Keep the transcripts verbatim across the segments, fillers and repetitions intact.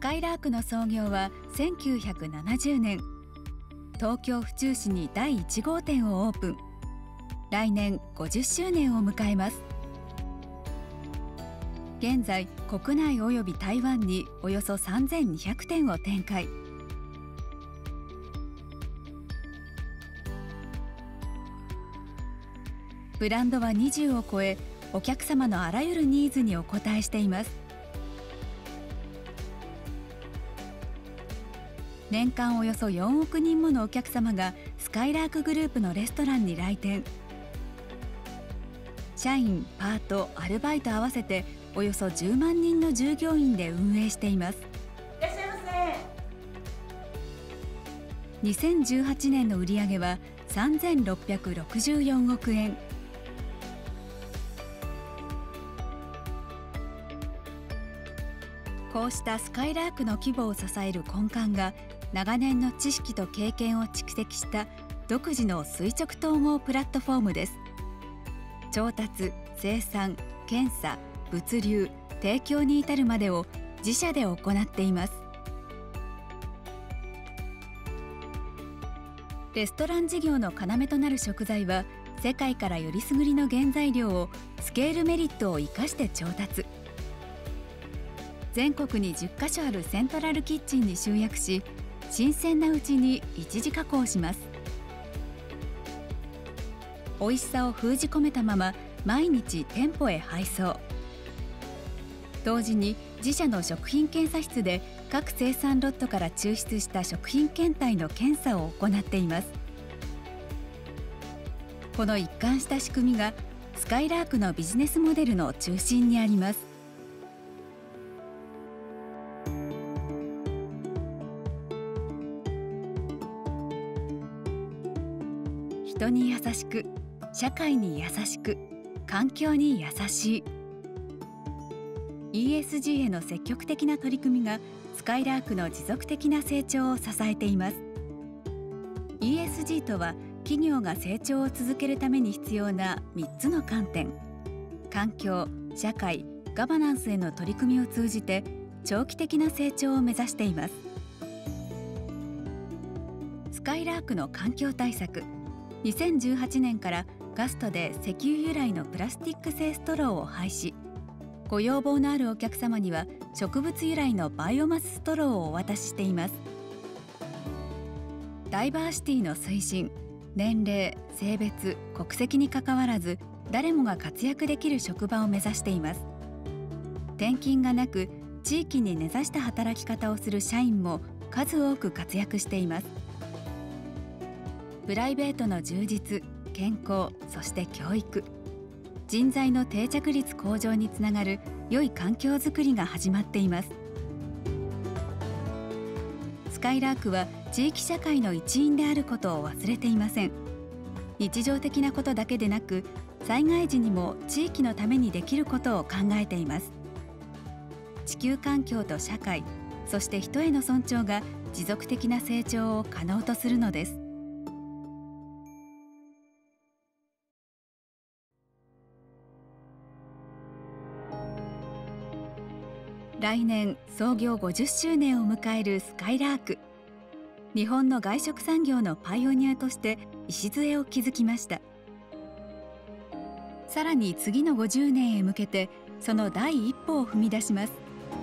カイラークの創業はせんきゅうひゃくななじゅうねん、東京府中市にだいいち号店をオープン。来年ごじゅっしゅうねんを迎えます。現在国内および台湾におよそさんぜんにひゃくてんを展開。ブランドはにじゅうを超え、お客様のあらゆるニーズにお応えしています。年間およそよんおくにんものお客様がスカイラークグループのレストランに来店。社員、パート、アルバイト合わせておよそじゅうまんにんの従業員で運営しています。 いらっしゃいませ。 にせんじゅうはちねんの売上はさんぜんろっぴゃくろくじゅうよんおくえん。こうしたスカイラークの規模を支える根幹が、長年の知識と経験を蓄積した独自の垂直統合プラットフォームです。調達、生産、検査、物流、提供に至るまでを自社で行っています。レストラン事業の要となる食材は、世界からよりすぐりの原材料をスケールメリットを生かして調達。全国にじゅっかしょあるセントラルキッチンに集約し、新鮮なうちに一次加工します。美味しさを封じ込めたまま毎日店舗へ配送。同時に自社の食品検査室で各生産ロットから抽出した食品検体の検査を行っています。この一貫した仕組みがスカイラークのビジネスモデルの中心にあります。人に優しく、社会に優しく、環境に優しい。 イーエスジー への積極的な取り組みがスカイラークの持続的な成長を支えています。 イーエスジー とは、企業が成長を続けるために必要なみっつの観点、環境、社会、ガバナンスへの取り組みを通じて長期的な成長を目指しています。スカイラークの環境対策、にせんじゅうはちねんからガストで石油由来のプラスチック製ストローを廃止。ご要望のあるお客様には植物由来のバイオマスストローをお渡ししています。ダイバーシティの推進、年齢、性別、国籍にかかわらず誰もが活躍できる職場を目指しています。転勤がなく地域に根ざした働き方をする社員も数多く活躍しています。プライベートの充実、健康、そして教育、人材の定着率向上につながる良い環境づくりが始まっています。スカイラークは地域社会の一員であることを忘れていません。日常的なことだけでなく、災害時にも地域のためにできることを考えています。地球環境と社会、そして人への尊重が持続的な成長を可能とするのです。来年創業ごじゅっしゅうねんを迎えるスカイラーク。日本の外食産業のパイオニアとして礎を築きました。さらに次のごじゅうねんへ向けてその第一歩を踏み出します。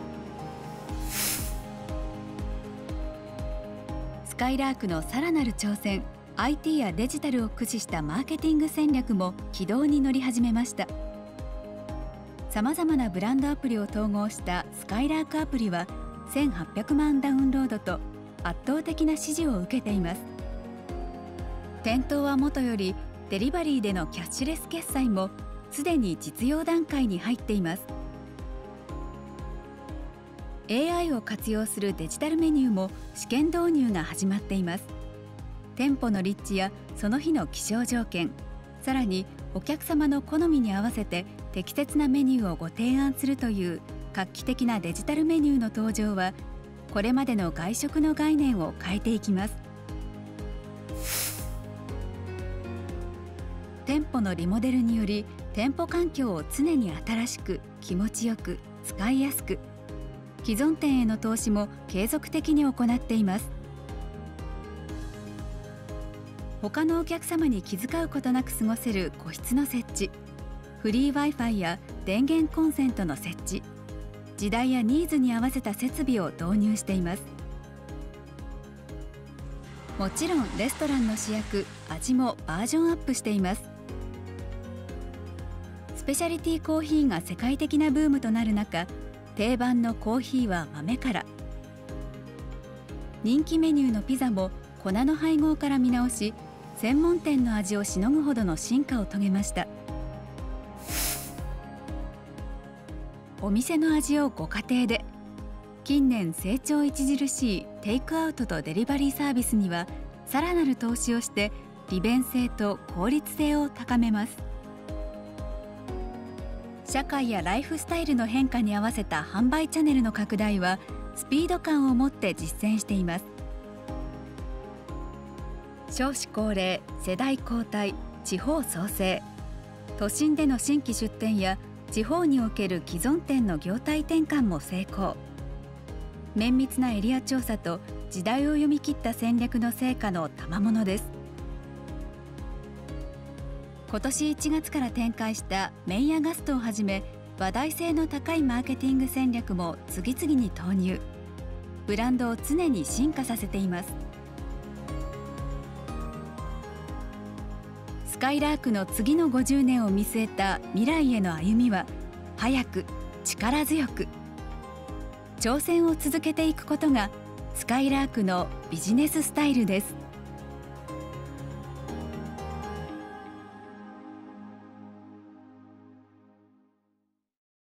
スカイラークのさらなる挑戦、 アイティー やデジタルを駆使したマーケティング戦略も軌道に乗り始めました。さまざまなブランドアプリを統合したスカイラークアプリはせんはっぴゃくまんダウンロードと圧倒的な支持を受けています。店頭はもとよりデリバリーでのキャッシュレス決済もすでに実用段階に入っています。 エーアイ を活用するデジタルメニューも試験導入が始まっています。店舗の立地やその日の気象条件、さらにお客様の好みに合わせて適切なメニューをご提案するという画期的なデジタルメニューの登場は、これまでの外食の概念を変えていきます。店舗のリモデルにより店舗環境を常に新しく、気持ちよく、使いやすく、 既存店への投資も継続的に行っています。他のお客様に気遣うことなく過ごせる個室の設置、フリー Wi-Fi や電源コンセントの設置、時代やニーズに合わせた設備を導入しています。もちろんレストランの主役、味もバージョンアップしています。スペシャリティコーヒーが世界的なブームとなる中、定番のコーヒーは豆から、人気メニューのピザも粉の配合から見直し、専門店の味をしのぐほどの進化を遂げました。お店の味をご家庭で。近年成長著しいテイクアウトとデリバリーサービスにはさらなる投資をして利便性と効率性を高めます。社会やライフスタイルの変化に合わせた販売チャンネルの拡大はスピード感を持って実践しています。少子高齢、世代交代、地方創生、都心での新規出店や地方における既存店の業態転換も成功。綿密なエリア調査と時代を読み切った戦略の成果の賜物です。今年いちがつから展開したメイヤガストをはじめ、話題性の高いマーケティング戦略も次々に投入。ブランドを常に進化させています。スカイラークの次のごじゅうねんを見据えた未来への歩みは、早く力強く挑戦を続けていくことがスカイラークのビジネススタイルです。